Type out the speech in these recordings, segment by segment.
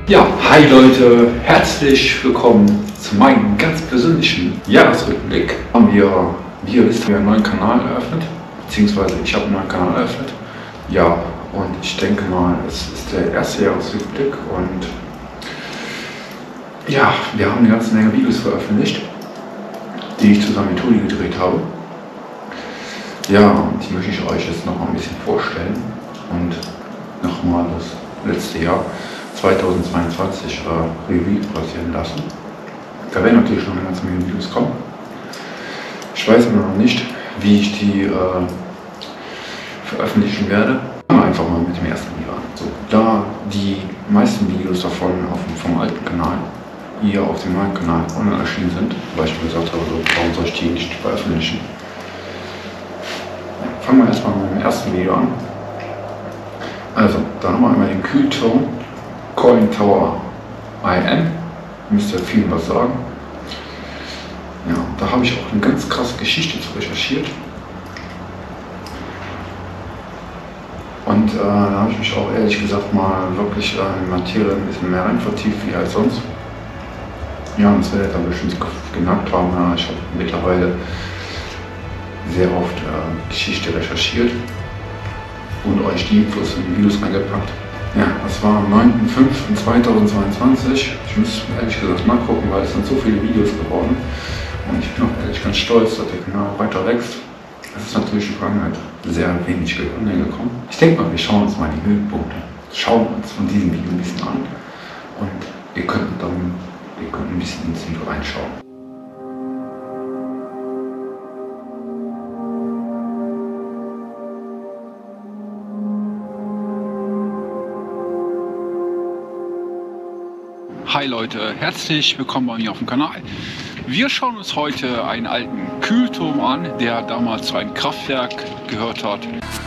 Ja, hi Leute, herzlich willkommen zu meinem ganz persönlichen Jahresrückblick. Wie ihr wisst, einen neuen Kanal eröffnet, beziehungsweise ich habe einen neuen Kanal eröffnet. Ja, und ich denke mal, es ist der erste Jahresrückblick und ja, wir haben eine ganze Menge Videos veröffentlicht, die ich zusammen mit Toni gedreht habe. Ja, und die möchte ich euch jetzt noch mal ein bisschen vorstellen und nochmal das letzte Jahr 2022 Revue passieren lassen. Da werden natürlich noch eine ganze Menge Videos kommen. Ich weiß immer noch nicht, wie ich die veröffentlichen werde. Fangen wir einfach mal mit dem ersten Video an. So, da die meisten Videos davon vom alten Kanal hier auf dem neuen Kanal online erschienen sind, weil ich mir gesagt habe, so, warum soll ich die nicht veröffentlichen? Fangen wir erstmal mit dem ersten Video an. Also, da haben wir einmal den Kühlturm Calling Tower IN, müsste vielen was sagen. Ja, da habe ich auch eine ganz krasse Geschichte zu recherchiert. Und da habe ich mich auch ehrlich gesagt mal wirklich in die Materie ein bisschen mehr rein vertieft wie als sonst. Ja, und das werdet ihr bestimmt gemerkt haben, ich habe mittlerweile sehr oft Geschichte recherchiert und euch die Infos in die Videos reingepackt. Ja, das war am 9.05.2022. Ich muss ehrlich gesagt nachgucken, weil es sind so viele Videos geworden. Und ich bin auch ehrlich ganz stolz, dass der Kanal weiter wächst. Es ist natürlich in der Vergangenheit sehr wenig online gekommen. Ich denke mal, wir schauen uns mal die Höhepunkte. Schauen uns von diesem Video ein bisschen an. Und ihr könnt ein bisschen ins Video reinschauen. Hi Leute, herzlich willkommen bei mir auf dem Kanal. Wir schauen uns heute einen alten Kühlturm an, der damals zu einem Kraftwerk gehört hat.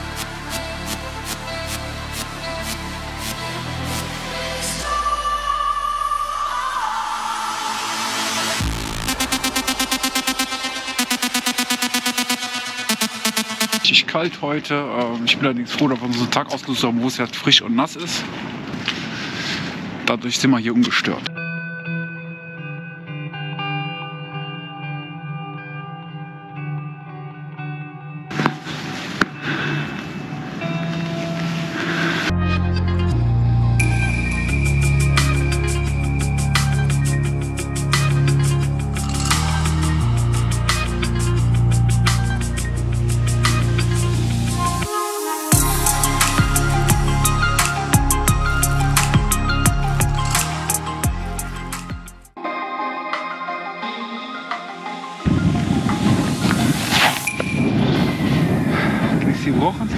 Richtig kalt heute. Ich bin allerdings froh, dass wir so einen Tag ausgesucht haben, wo es jetzt frisch und nass ist. Dadurch sind wir hier ungestört. Gebrochen.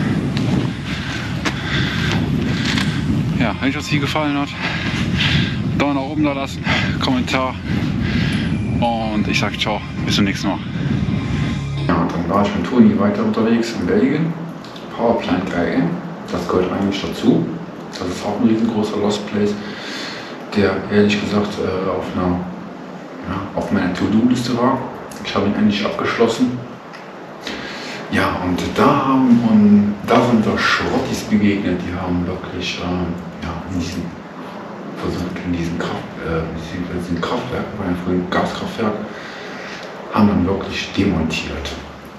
Ja, wenn euch das hier gefallen hat, Daumen nach oben da lassen, Kommentar und ich sage ciao, bis zum nächsten Mal. Ja, dann war ich mit Toni weiter unterwegs in Belgien, Powerplant 3N, das gehört eigentlich dazu. Das ist auch ein riesengroßer Lost Place, der ehrlich gesagt auf meiner To-Do-Liste war. Ich habe ihn endlich abgeschlossen. Ja, und da sind wir Schrottis begegnet, die haben wirklich in diesem Kraftwerk, bei einem frühen Gaskraftwerk, haben dann wirklich demontiert.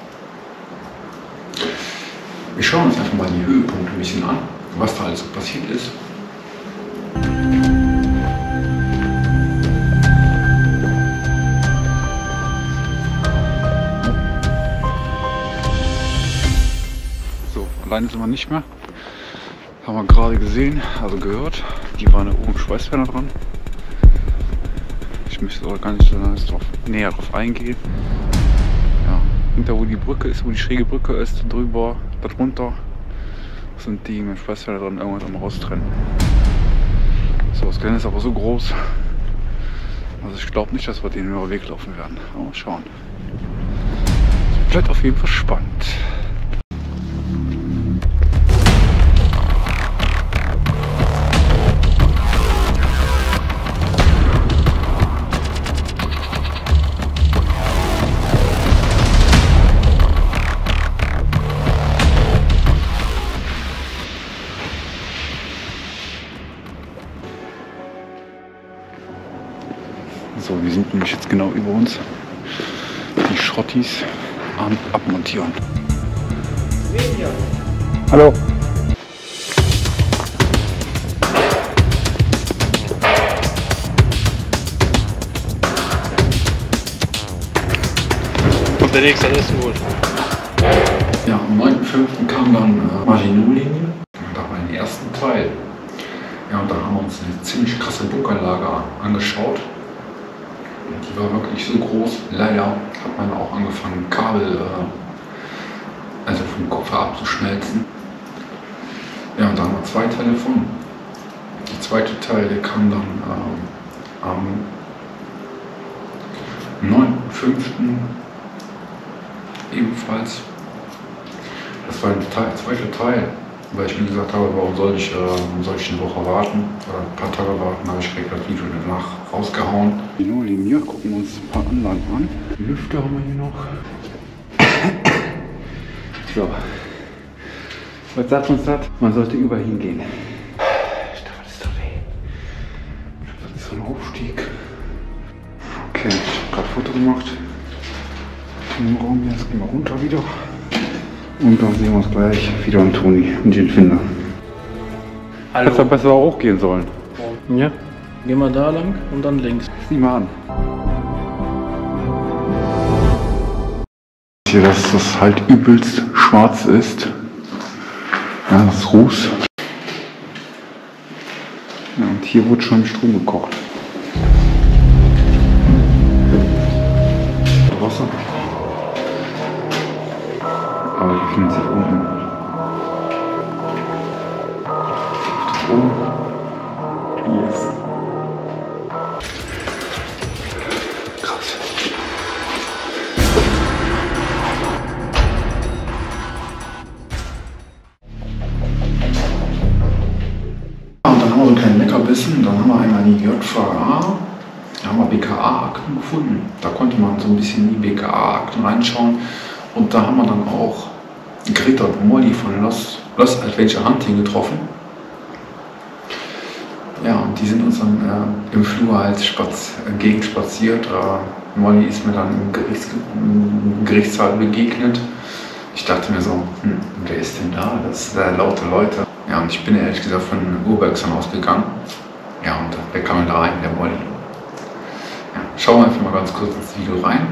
Wir schauen uns einfach mal die Höhepunkte ein bisschen an, was da alles so passiert ist. Alleine sind wir nicht mehr. Haben wir gerade gesehen, also gehört. Die waren da oben Schweißfänger dran. Ich möchte aber gar nicht näher drauf eingehen. Ja, hinter wo die Brücke ist, wo die schräge Brücke ist, drüber, darunter sind die mit Schweißfänger dran irgendwas am Raustrennen. So, das Gelände ist aber so groß. Also ich glaube nicht, dass wir den über den Weg laufen werden. Aber mal schauen. Bleibt auf jeden Fall spannend. nämlich jetzt genau über uns. Die Schrottis am Abmontieren. Hallo. Unterwegs, das ist gut. Ja, am 9.5. kam dann Maginot-Linie. Da war den ersten Teil. Ja, und da haben wir uns eine ziemlich krasse Bunkerlage angeschaut. Die war wirklich so groß. Leider hat man auch angefangen, Kabel also vom Kupfer abzuschmelzen. Ja, und da haben wir 2 Teile von. Der zweite Teil, der kam dann am 9.5. ebenfalls. Das war der zweite Teil, weil ich mir gesagt habe, warum soll ich eine Woche warten oder ein paar Tage warten, habe ich direkt das Video danach rausgehauen. Linie, gucken wir uns ein paar Anlagen an. Die Lüfter haben wir hier noch. So, was sagt uns das? Man sollte überall hingehen. Ich dachte, das ist doch weh. Das ist so ein Aufstieg. Okay, ich habe gerade ein Foto gemacht. Im Raum hier, jetzt gehen wir runter wieder. Und dann sehen wir uns gleich wieder an Toni und den Finder. Hallo. Hätte besser auch hochgehen sollen. Ja. Gehen wir da lang und dann links. Sieh mal an. Hier, dass das halt übelst schwarz ist. Ja, das ist Ruß. Ja, und hier wurde schon Strom gekocht. Wasser. Aber die befindet sich unten. Yes. Krass. Und dann haben wir so einen kleinen Leckerbissen. Dann haben wir einmal die JVA. Da haben wir BKA-Akten gefunden. Da konnte man so ein bisschen in die BKA-Akten reinschauen. Und da haben wir dann auch Greta und Molly von Lost Adventure Hunting getroffen. Ja, und die sind uns dann im Flur halt entgegenspaziert. Molly ist mir dann im Gerichtssaal begegnet. Ich dachte mir so, wer ist denn da? Das sind laute Leute. Ja, und ich bin ehrlich gesagt von Urbergson ausgegangen. Ja, und wer kam da rein? Der Molly. Ja, schauen wir einfach mal ganz kurz ins Video rein.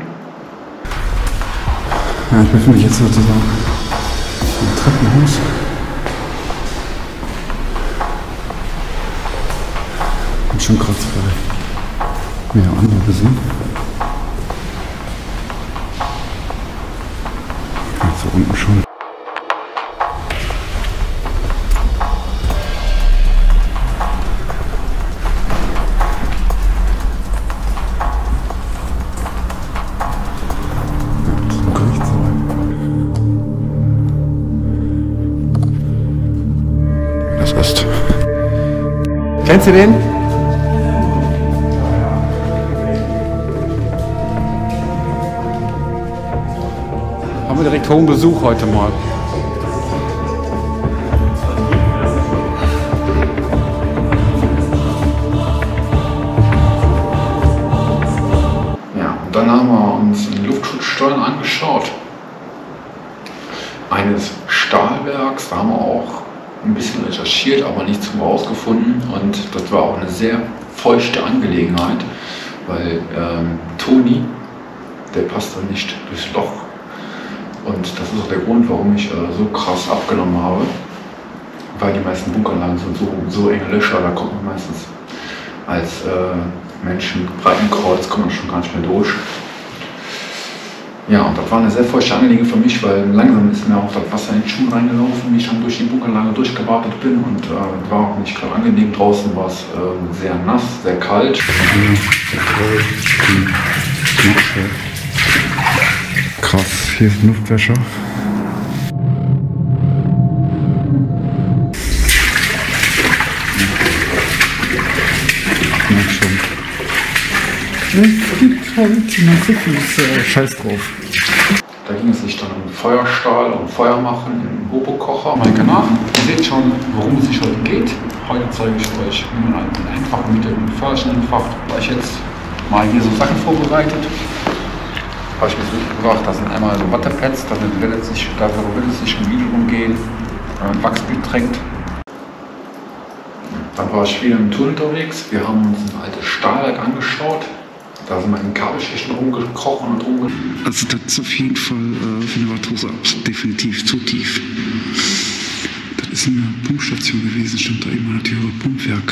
Ja, ich befinde mich jetzt sozusagen im Treppenhaus. Und schon gerade zwei mehr andere sind. Jetzt da unten schon. Kennst du den? Haben wir direkt hohen Besuch heute mal. Ja, und dann haben wir uns die Luftschutzstollen angeschaut. Eines Stahlwerks, da haben wir auch ein bisschen recherchiert, aber nichts rausgefunden, und das war auch eine sehr feuchte Angelegenheit, weil Toni, der passt da nicht durchs Loch, und das ist auch der Grund, warum ich so krass abgenommen habe, weil die meisten Bunkeranlagen sind so enge Löcher, da kommt man meistens als Mensch mit breitem Kreuz kommt man schon gar nicht mehr durch. Ja, und das war eine sehr feuchte Angelegenheit für mich, weil langsam ist mir auch das Wasser in den Schuh reingelaufen, wie ich dann durch die Bunkerlage durchgewartet bin, und war auch nicht gerade angenehm. Draußen war es sehr nass, sehr kalt. Krass, hier ist ein Luftwäscher. Scheiß drauf. Da ging es sich dann um Feuerstahl und Feuer machen im Hobo-Kocher. Mein Kanal. Ihr seht schon, worum es sich heute geht. Heute zeige ich euch, wie man einen einfachen Mittel mit Feuerstein entfacht. Da ich jetzt mal hier so Sachen vorbereitet. Habe ich mir so gebracht, das sind einmal so Wattepads, damit will es nicht im Video rumgehen, Wachs getränkt. Dann war ich wieder im Tour unterwegs. Wir haben uns ein altes Stahlwerk angeschaut. Da sind wir in Kabelschichten rumgekrochen und rumgekrochen. Also das ist auf jeden Fall für eine Matrose definitiv zu tief. Das ist eine Pumpstation gewesen, stand da immer natürlich ein Pumpwerk.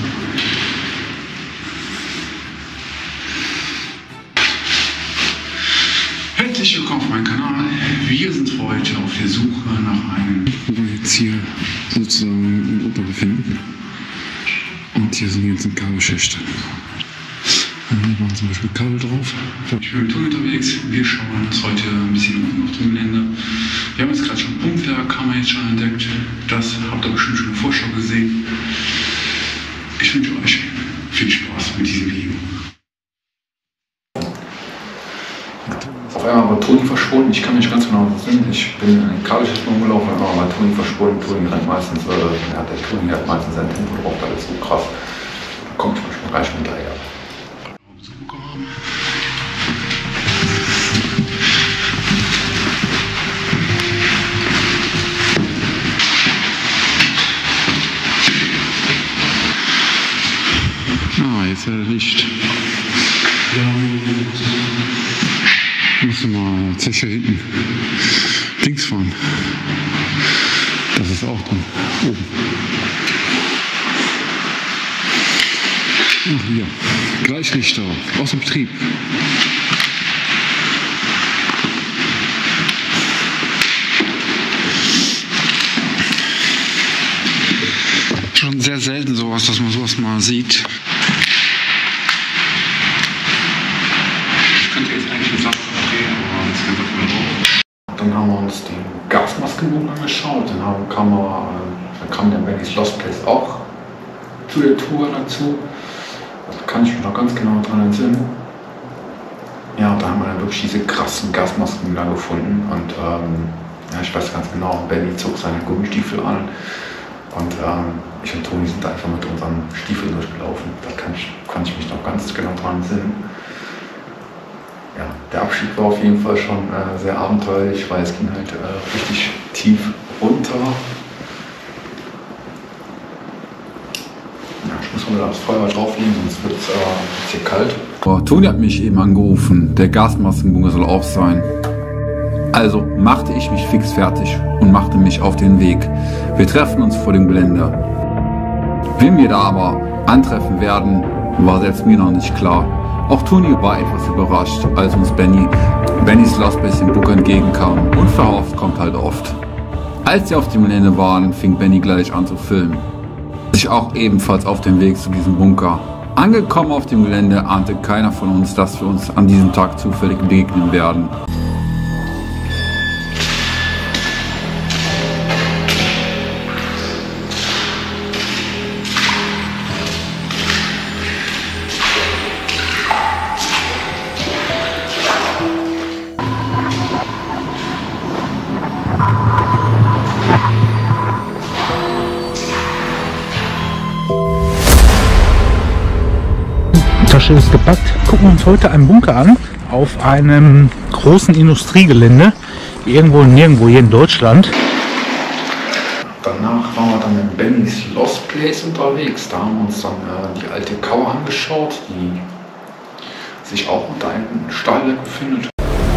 Herzlich willkommen auf meinem Kanal. Wir sind heute auf der Suche nach einem, wo wir jetzt hier sozusagen im Opa befinden. Und hier sind die ganzen Kabelschächte. Hier waren zum Beispiel Kabel drauf. Ich bin mit Tour unterwegs. Wir schauen uns heute ein bisschen um auf dem Gelände. Wir haben jetzt gerade schon Pumpwerk, haben wir jetzt schon entdeckt. Das habt ihr bestimmt schon in der Vorschau gesehen. Ich wünsche euch viel Spaß mit diesem Video. Auf einmal war Toni verschwunden. Ich kann mich ganz genau erinnern. Ich bin in den Kabelschichten rumgelaufen, aber war Toni verschwunden. Toni rennt meistens, der Toni hat meistens sein Tempo drauf, das ist so krass. Da kommt schon gleich hinterher. Jetzt Licht. Musst du mal Zeche hinten links fahren. Das ist auch drin. Oben. Ach, hier. Gleichrichter aus dem Betrieb. Schon sehr selten sowas, dass man sowas mal sieht. Ich könnte jetzt eigentlich gesagt, okay, aber jetzt kann das mal drauf. Dann haben wir uns den Gasmaskenbogen angeschaut. Dann kam der Benny's Lost Place auch zu der Tour dazu. Da kann ich mich noch ganz genau dran entsinnen. Ja, da haben wir dann wirklich diese krassen Gasmasken da gefunden. Und ja, ich weiß ganz genau, Benny zog seine Gummistiefel an. Und ich und Toni sind da einfach mit unseren Stiefeln durchgelaufen. Da kann ich mich noch ganz genau dran entsinnen. Ja, der Abstieg war auf jeden Fall schon sehr abenteuerlich, weil es ging halt richtig tief runter. Ja, ich muss mal das Feuer drauflegen, sonst wird es hier kalt. Toni hat mich eben angerufen, der Gasmaskenbunker soll auf sein. Also machte ich mich fix fertig und machte mich auf den Weg. Wir treffen uns vor dem Gelände. Wen wir da aber antreffen werden, war selbst mir noch nicht klar. Auch Toni war etwas überrascht, als uns Benny's Lost Place im Bunker entgegenkam. Unverhofft kommt halt oft. Als sie auf dem Gelände waren, fing Benny gleich an zu filmen. Sich auch ebenfalls auf dem Weg zu diesem Bunker. Angekommen auf dem Gelände ahnte keiner von uns, dass wir uns an diesem Tag zufällig begegnen werden. Tasche ist gepackt. Gucken wir uns heute einen Bunker an auf einem großen Industriegelände, irgendwo nirgendwo hier in Deutschland. Danach waren wir dann in Benny's Lost Place unterwegs. Da haben wir uns dann die alte Kauer angeschaut, die sich auch unter einem Stahlwerk befindet.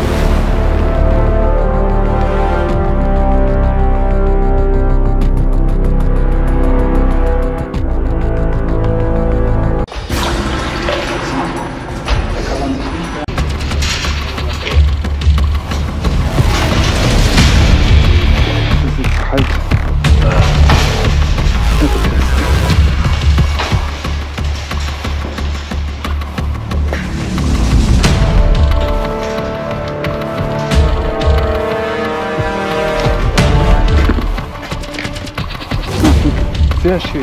Sehr schön.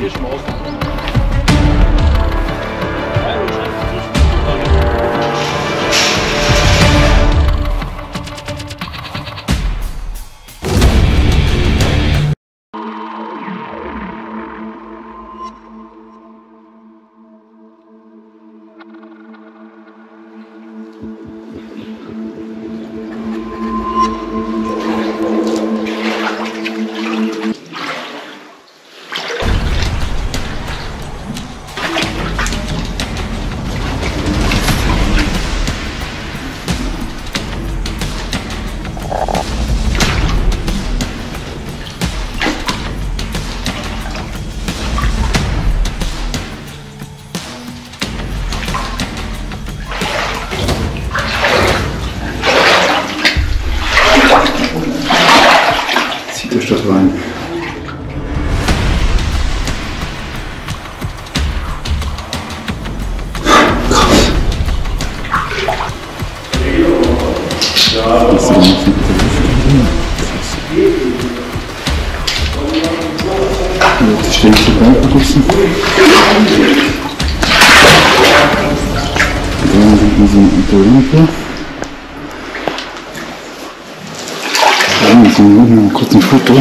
durch das rein. Krass. Das ist jetzt stehe ich zur Bank benutzen. Dann sieht man so eine Lampe. Dann machen wir mal kurz ein Foto.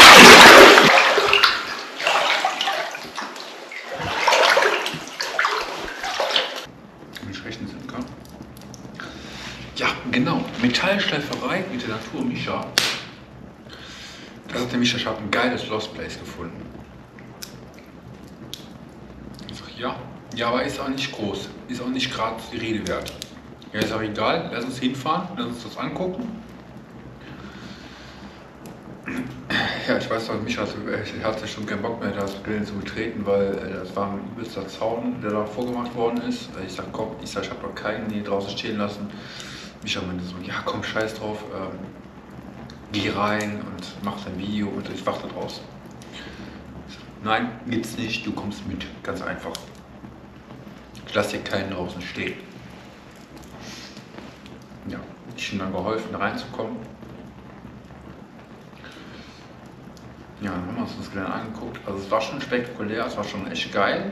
Ja, genau. Metallschleiferei mit der Natur Micha. Das hat der Micha, ich habe ein geiles Lost Place gefunden. Ich sag, ja, aber ist auch nicht groß. Ist auch nicht gerade die Rede wert. Ja, ist auch egal. Lass uns hinfahren, lass uns das angucken. Ja, ich weiß, Micha hatte schon keinen Bock mehr, das Gelände zu betreten, weil das war ein übelster Zaun, der da vorgemacht worden ist. Ich sag, komm, ich habe noch keinen hier draußen stehen lassen. Micha meinte so, ja komm, scheiß drauf, geh rein und mach dein Video und ich warte draußen. Nein, gibt's nicht, du kommst mit, ganz einfach. Ich lasse hier keinen draußen stehen. Ja, ich habe ihm dann geholfen, da reinzukommen. Ja, dann haben wir uns das Gelände angeguckt. Also es war schon spektakulär, es war schon echt geil.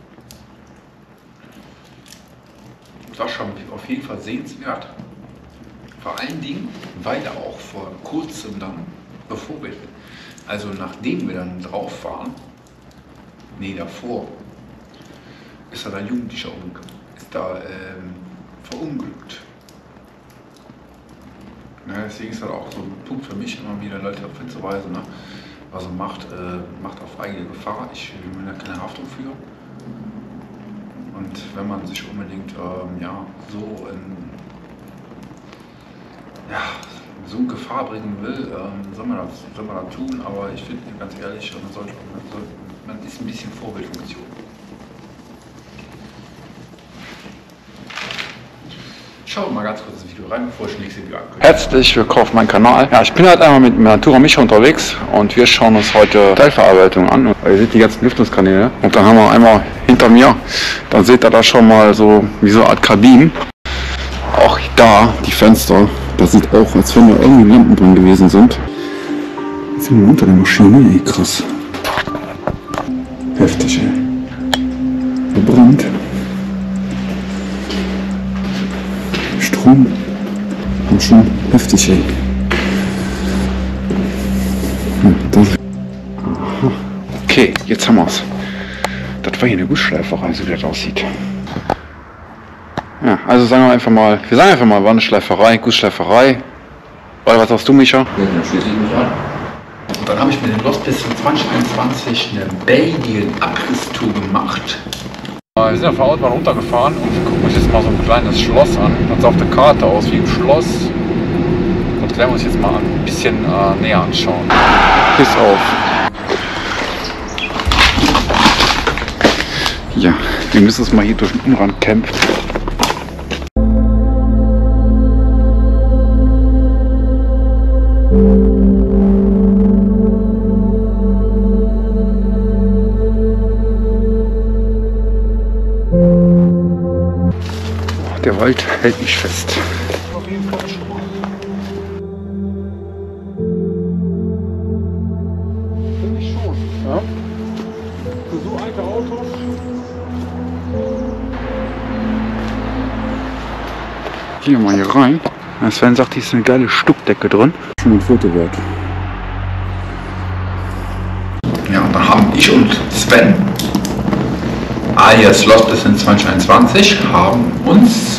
Es war schon auf jeden Fall sehenswert. Vor allen Dingen, weil er auch vor kurzem dann, bevor wir, also nachdem wir dann drauf waren, nee, davor, ist da ein Jugendlicher verunglückt. Ja, deswegen ist das auch so ein Punkt für mich, immer wieder Leute darauf hinzuweisen, ne? Was er macht auf eigene Gefahr. Ich will da keine Haftung für. Und wenn man sich unbedingt so in Gefahr bringen will, soll man das tun. Aber ich finde, ganz ehrlich, man ist ein bisschen Vorbildfunktion. Schaut mal ganz kurz das Video rein, bevor ich nächstes Video ankündige. Herzlich willkommen auf meinem Kanal. Ja, ich bin halt einmal mit Natura Micha unterwegs und wir schauen uns heute Teilverarbeitung an. Ihr seht die ganzen Lüftungskanäle und dann haben wir einmal hinter mir, dann seht ihr da schon mal so wie so eine Art Kabinen. Auch da die Fenster, das sieht auch, als wenn da irgendwie Lampen drin gewesen sind. Jetzt sind wir unter der Maschine, ey, krass. Heftig, ey. Verbrannt. Strom. Und schon heftig, ey. Aha. Okay, jetzt haben wir es. Das war hier eine Gussschleiferei, so wie das aussieht. Ja, also wir sagen einfach mal, war eine Schleiferei, Gussschleiferei. Oder was sagst du, Micha? Ja, dann schließe ich mich an. Und dann habe ich mit dem Lost Place 2021 eine Belgien-Abriss-Tour gemacht. Wir sind ja von der Autobahn runtergefahren und wir gucken uns jetzt mal so ein kleines Schloss an. Das sah auf der Karte aus wie ein Schloss. Das werden wir uns jetzt mal ein bisschen näher anschauen. Bis auf. Ja, wir müssen uns mal hier durch den Umrand kämpfen. Der Wald hält mich fest. Auf jeden Fall schon mal. Finde ich schon. Ja? Für so alte Autos. Gehen wir mal hier rein. Sven sagt, hier ist eine geile Stuckdecke drin. Schon ein Foto wert. Ja, und dann haben ich und Sven, alias Lost Place 2021, haben uns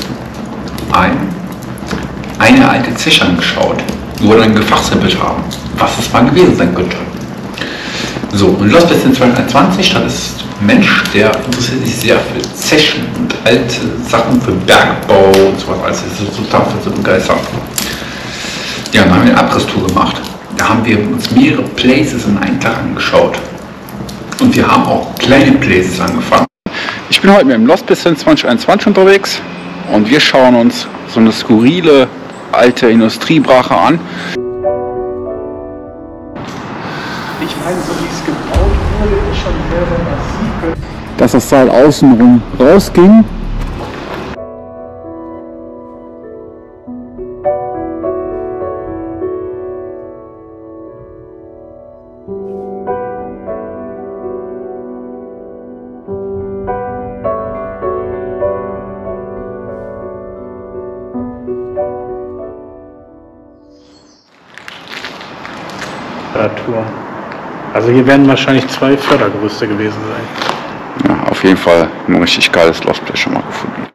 eine alte Zeche angeschaut, wo wir dann gefachsimpelt haben, was es mal gewesen sein könnte. So, und Lost Place 2021, das ist ein Mensch, der interessiert sich sehr für Zechen und alte Sachen, für Bergbau und sowas, alles ist so dafür zu begeistern. Ja, dann haben wir eine Abrisstour gemacht. Da haben wir uns mehrere Places in einem Tag angeschaut. Und wir haben auch kleine Places angefangen. Ich bin heute mit dem Lost Place 2021 unterwegs und wir schauen uns so eine skurrile alte Industriebrache an. Ich meine, so wie es gebaut wurde, ist schon sehr massiv. Dass das Seil außenrum rausging. Tour. Also hier werden wahrscheinlich 2 Fördergerüste gewesen sein. Ja, auf jeden Fall ein richtig geiles Lost Place schon mal gefunden.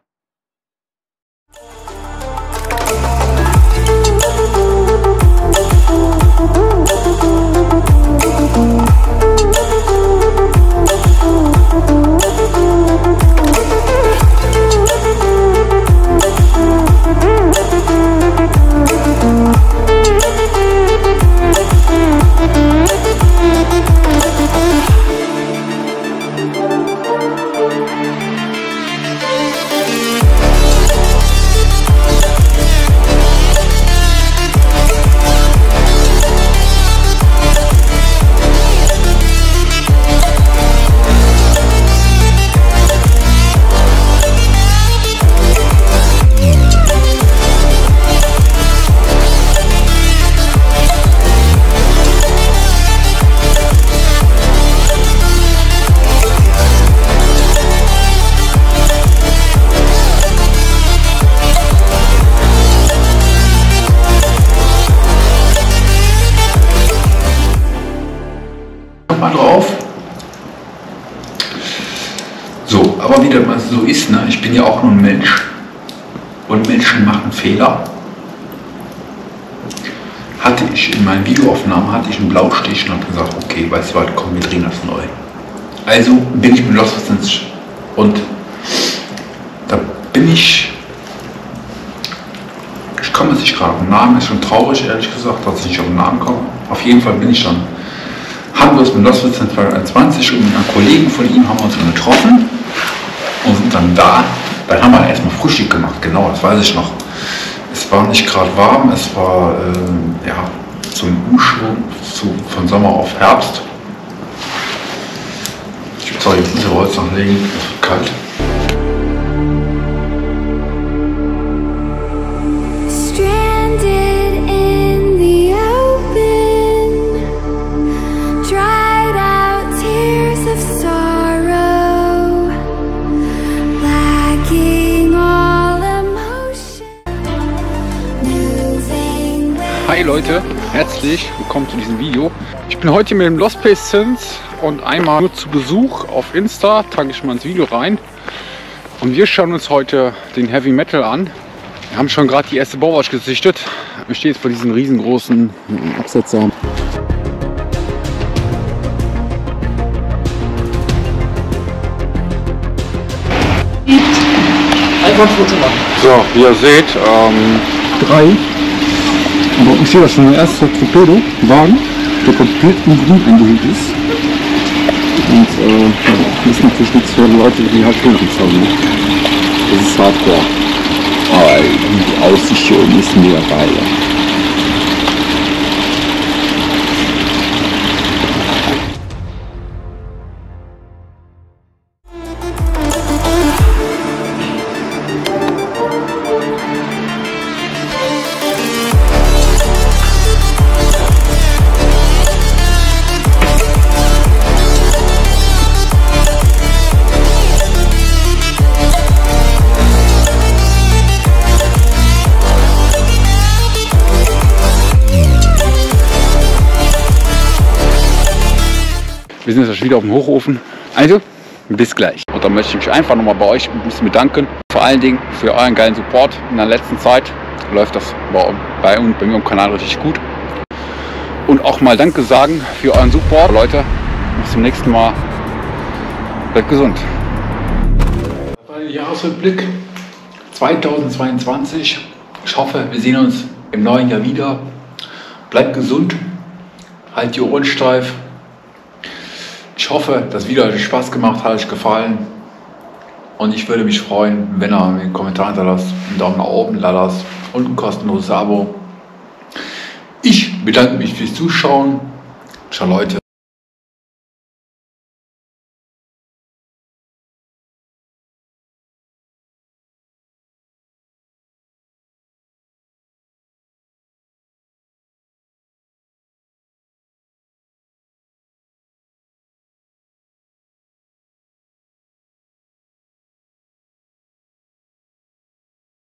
Mal drauf. So, aber wie das so ist, ne? Ich bin ja auch nur ein Mensch und Menschen machen Fehler. Hatte ich in meinen Videoaufnahmen einen Blaustich und habe gesagt, okay, weißt du was, komm, wir drehen das neu. Also bin ich mit Lost Place und da bin ich komme jetzt nicht gerade auf den Namen, ist schon traurig, ehrlich gesagt, dass ich nicht auf den Namen komme. Auf jeden Fall bin ich dann haben wir uns mit Lost Place 2020 und mit einem Kollegen von ihm haben wir uns dann getroffen und sind dann da. Dann haben wir erstmal Frühstück gemacht, genau, das weiß ich noch. Es war nicht gerade warm, es war ja, zum Umschwung von Sommer auf Herbst. Ich soll jetzt diese Holz noch legen, es wird kalt. Hi Leute, herzlich willkommen zu diesem Video. Ich bin heute mit dem Lost Place Sins und einmal nur zu Besuch auf Insta, trage ich mal ins Video rein. Und wir schauen uns heute den Heavy Metal an. Wir haben schon gerade die erste Bauwasch gesichtet. Ich stehe jetzt vor diesem riesengroßen Absetzer. Einfach ein Foto machen. So, wie ihr seht, 3. Aber ich sehe das schon, der erste Torpedo-Wagen, der komplett in Grün eingehüllt ist. Und das ist natürlich nichts für Leute, die halt Höhenangst haben. Das ist Hardcore. Aber die Aussicht hier oben ist mega geil. Wir sind jetzt wieder auf dem Hochofen. Also, bis gleich. Und dann möchte ich mich einfach nochmal bei euch ein bisschen bedanken. Vor allen Dingen für euren geilen Support. In der letzten Zeit läuft das bei mir im Kanal richtig gut. Und auch mal Danke sagen für euren Support. Leute, bis zum nächsten Mal. Bleibt gesund. Das war der Jahresrückblick 2022. Ich hoffe, wir sehen uns im neuen Jahr wieder. Bleibt gesund. Halt die Ohren steif. Ich hoffe, das Video hat euch Spaß gemacht, hat euch gefallen. Und ich würde mich freuen, wenn ihr mir einen Kommentar hinterlasst, einen Daumen nach oben lasst und ein kostenloses Abo. Ich bedanke mich fürs Zuschauen. Ciao Leute.